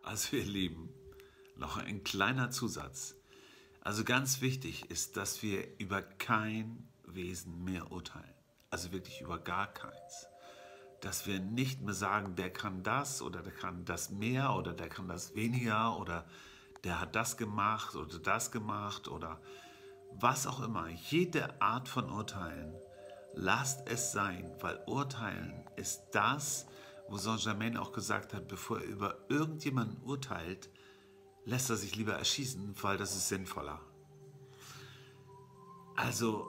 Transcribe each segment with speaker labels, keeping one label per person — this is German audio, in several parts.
Speaker 1: Also ihr Lieben, noch ein kleiner Zusatz. Also ganz wichtig ist, dass wir über kein Wesen mehr urteilen. Also wirklich über gar keins. Dass wir nicht mehr sagen, der kann das oder der kann das mehr oder der kann das weniger oder der hat das gemacht oder was auch immer. Jede Art von Urteilen, lasst es sein, weil Urteilen ist das, wo Saint-Germain auch gesagt hat, bevor er über irgendjemanden urteilt, lässt er sich lieber erschießen, weil das ist sinnvoller. Also,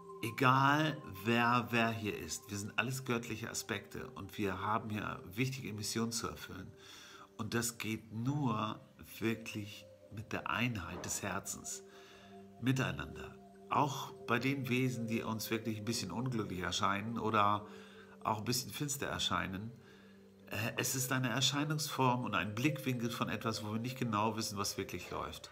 Speaker 1: egal wer hier ist, wir sind alles göttliche Aspekte und wir haben hier wichtige Missionen zu erfüllen. Und das geht nur wirklich mit der Einheit des Herzens, miteinander. Auch bei den Wesen, die uns wirklich ein bisschen unglücklich erscheinen oder auch ein bisschen finster erscheinen. Es ist eine Erscheinungsform und ein Blickwinkel von etwas, wo wir nicht genau wissen, was wirklich läuft.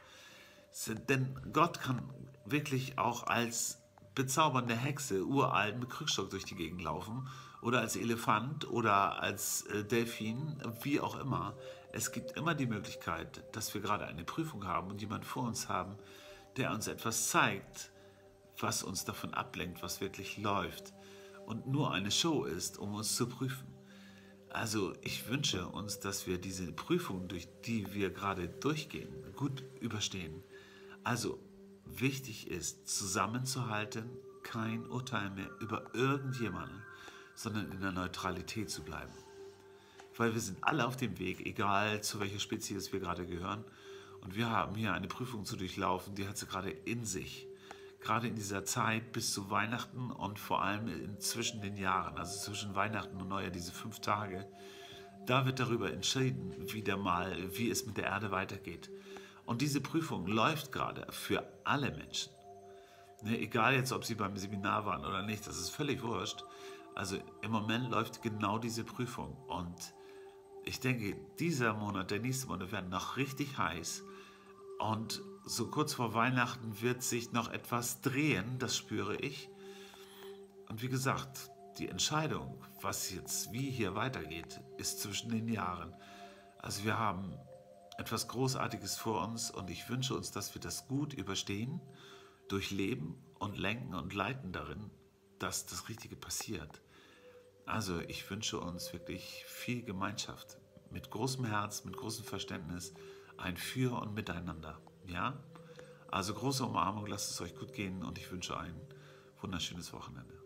Speaker 1: Denn Gott kann wirklich auch als bezaubernde Hexe, uralt mit Krückstock durch die Gegend laufen oder als Elefant oder als Delfin, wie auch immer. Es gibt immer die Möglichkeit, dass wir gerade eine Prüfung haben und jemand vor uns haben, der uns etwas zeigt, was uns davon ablenkt, was wirklich läuft und nur eine Show ist, um uns zu prüfen. Also ich wünsche uns, dass wir diese Prüfung, durch die wir gerade durchgehen, gut überstehen. Also wichtig ist, zusammenzuhalten, kein Urteil mehr über irgendjemanden, sondern in der Neutralität zu bleiben. Weil wir sind alle auf dem Weg, egal zu welcher Spezies wir gerade gehören. Und wir haben hier eine Prüfung zu durchlaufen, die hat sie gerade in sich. Gerade in dieser Zeit bis zu Weihnachten und vor allem zwischen den Jahren, also zwischen Weihnachten und Neujahr, diese 5 Tage, da wird darüber entschieden, wieder mal, wie es mit der Erde weitergeht. Und diese Prüfung läuft gerade für alle Menschen. Ne, egal jetzt, ob sie beim Seminar waren oder nicht, das ist völlig wurscht. Also im Moment läuft genau diese Prüfung. Und ich denke, dieser Monat, der nächste Monat werden noch richtig heiß. Und so kurz vor Weihnachten wird sich noch etwas drehen, das spüre ich. Und wie gesagt, die Entscheidung, was jetzt wie hier weitergeht, ist zwischen den Jahren. Also wir haben etwas Großartiges vor uns und ich wünsche uns, dass wir das gut überstehen, durchleben und lenken und leiten darin, dass das Richtige passiert. Also ich wünsche uns wirklich viel Gemeinschaft, mit großem Herz, mit großem Verständnis, ein Für und Miteinander. Ja? Also große Umarmung, lasst es euch gut gehen und ich wünsche ein wunderschönes Wochenende.